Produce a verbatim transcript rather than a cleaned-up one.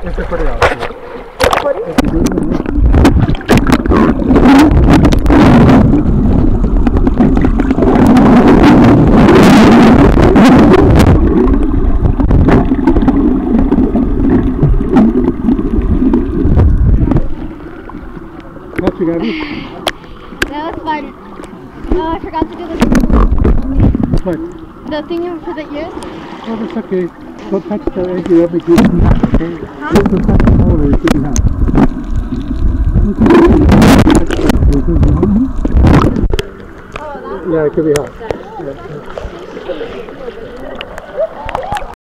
Esse é coreano. Coreano? What you got me? That was fun. Oh, I forgot to do this. What? The thing for the ears. Oh, that's okay. Don't touch the edge of the goose. Okay? Huh? Don't touch the hole or it should be hot. Oh, that? Yeah, it could be hot.